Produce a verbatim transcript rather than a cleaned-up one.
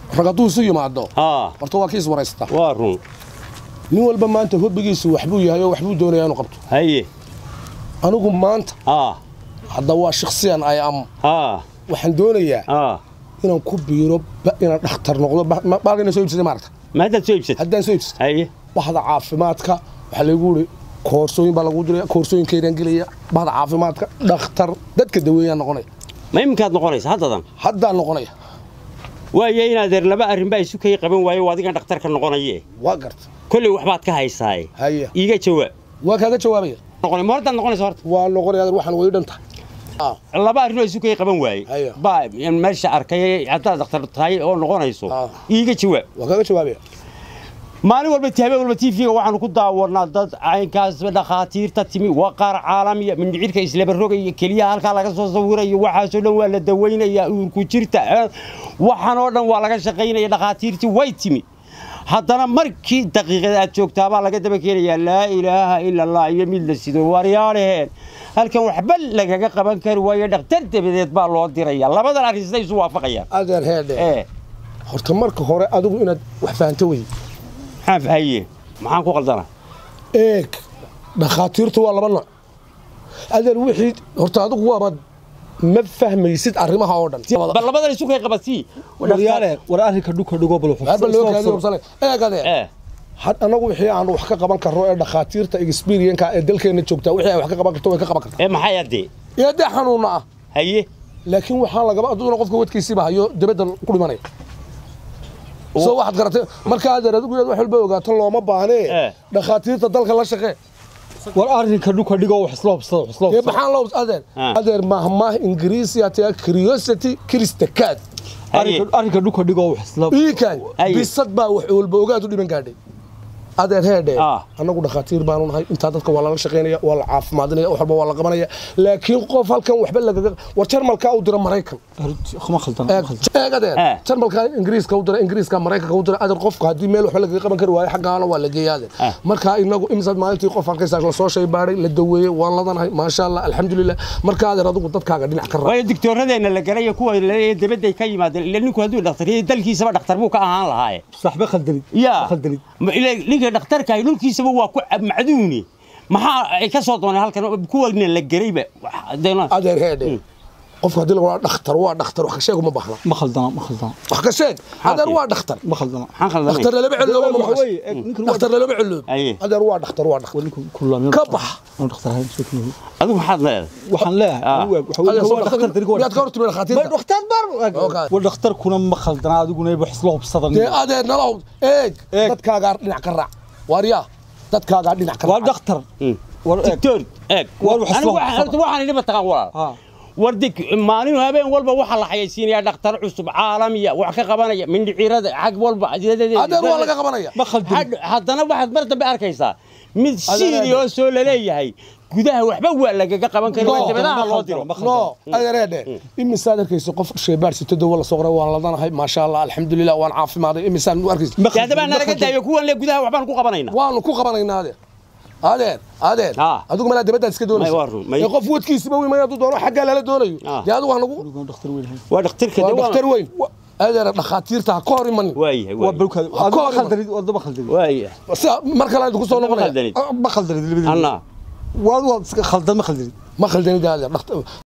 ragadu isu yimaado ها horta waa kiis waraysta وارون nin walba maanta hobbigiisu waxbuu yahay oo waxbuu doonayaa inuu qabto هي anigu maanta ها hadda waa shakhsiyan ay am ها waxaan doonayaa ها inaan ku biiro inaan dhakhtar noqdo baalgana soo iibsaday maarta ما أنت تسوي بس haddaan soo iibsaday هي bahda caafimaadka waxa lagu yiri koorsooyin baa lagu diray koorsooyinkeedan gelaya bahda caafimaadka dhakhtar dadka daweeyaan noqonay ما يمكن نقوليس هذا ضم haddaan noqonaya ويا إن هذا لما أرين بقى سكي قبل ويا وادي كان دكتور كان نقوليه waa garta كل وحبات كهاي ساي haya يجي شو waa kaaga jawaabaya نقول مرة نقول صارت waa noqonaya waxaan way dhantahay لما أرين سكي قبل ويا أيوه. با يعني ماشي أركي حتى دكتور تاي أو نقول يسوع آه. يجي شو waa kaaga jawaabaya مالي والبتهابي والبتيفي وعن كده ورنا ضد عين كاس بدأ خاطير تتمي وقار عالمي من عيرك إسلام الرجل كليا هالك على قصة صورة وحاسون ولا دوينا يا كوتشرتا وحنورنا ولا شقينا يا خاطير تويتمي حتى أنا مركي دقيقة أشوك تابع على قد بكير يا لا إله إلا الله يميل السيدو ورياله هل كان وحبل لك قبل كرواية دكتور تبدأ تبع الله دريا الله بدل عريس ليس وافقيا adeer heede إيه horta marka hore adigu inaad wax fahanto way حاف هي معاك وقلدنا eeg dhakhaatiirtu waa laba nooc adeer wixii horta adigu waaba ma fahmaysid arrimaha oo dhan بل لبدا يسوق قبسي waryaale war arrinka dhulka dhigo bal hadba loo kaadi qabsanay eeg adeer ايه had anagu wixii aan wax ka qaban karno ee dhakhaatiirta experience ee dalkeena joogta wixii ay wax ka qaban karto way ka qaban kartaa ايه ما حيدي iyo de xanuuna ah هي laakiin waxaan laga aduna qofka wadkiisiiba hayo dibadda ku dhimanay soo waxaad garatay marka adeer adigu wax walba ogaato looma baahne dhakhaatiirta dalka la shaqee war arrinka dhulka dhigo wax isla hubsada wax isla ee hubsada maxaan loo adeer adeer mahmah ingiriisi ata curiosity kristakad arrinka arrinka dhulka dhigo wax isla iikan bisad baa wax walba ogaad u dhiman gaadhay adeer heede anagu dhakhaatiir baanu nahay inta dadka waa la shaqeynaya waa la caafimaadinaya wax walba waa la qabanaya laakiin qof halkan waxba laga war jarmalka u dira maraykan khama khaldan eeg adeer jarmalka ingiriiska u dira ingiriiska maraykanka u dira adeer qofka hadii meel wax laga qaban kari waayo xaqaana waa la geeyaade marka inagu imsad maalintii qof halkaas la soo shay baaray la daweeyay waan ladanahay ma sha Allah alxamdulillah marka adeer adigu dadkaaga dhinac ka way digtooradeena la galay kuwa dibadda ka yimaadeen ilaa ninku haduu dhakhtariyay dalkiisa ba dhakhtar buu ka ahaan lahaa saxba khaldani ya khaldani ninka dhakhtarka ay dhulkiisaba waa ku macduuni maxaa ay ka soo doonay halkan kuwana la garayba adeer heede qofka hadii la wada dhakhtar waa dhakhtar wax ka sheeg uma baahna ma khaldana ma khaldana wax ka sheeg adeer waa dhakhtar ma khaldana xan khaldana dhakhtar laba ciloob ma waxay dhakhtar laba ciloob adeer waa dhakhtar waa dhakhtar kullaameen ka bax oo dhakhtar hayn soo keenay adigu maxaad leedahay waxaan leeyahay waxa weeye dhakhtar darigo yaad ka hortumay dhakhaatiirta ma dhakhtar bar waa dhakhtar kuna ma khaldana adiguna wax isla hubsadan ee adeer nalaw eeg dadkaaga dhinac ka raac wariya dadkaaga dhinac ka raac waa dhakhtar war doctor eeg war waxaan waxaan idin bataqaan walaal wardик maalin habeen walba waxa la xayeysiinaya dhakhtar cusub caalamiya wax ka qabanaya min dhicirada xaq walba adeer waa laga qabanaya ma khaldan haddana waxaad mar dambe arkaysaa mid sidii soo laleeyahay gudaha waxba waa laga qaban karin dibadaha loo diro no adeerade imisaad arkayso qof sheebaar sito dawo la soo qoray waan ladanahay ma sha Allah alxamdulillah waan caafimaad imisaad arkayso yaadaba naga daayo kuwan le gudaha waxbaan ku qabanayna waan ku qabanaynaa adeer adeer adeer adigu ma la dibadda iska doonayso ee qof wadkiisba weyn ma yadu doono xagga la doonayo yaa adigu wax nagu dhakhtar weyn waa dhakhtarka waa dhakhtar weyn adeer dhakhaatiirta ka hor iman waayahay waa bulkada adigu ma khaldani waa khaldani waayahay marka la ku soo noqonaya ma khaldani anna waa waa khaldan ma khaldani ma khaldani adeer dhakhtar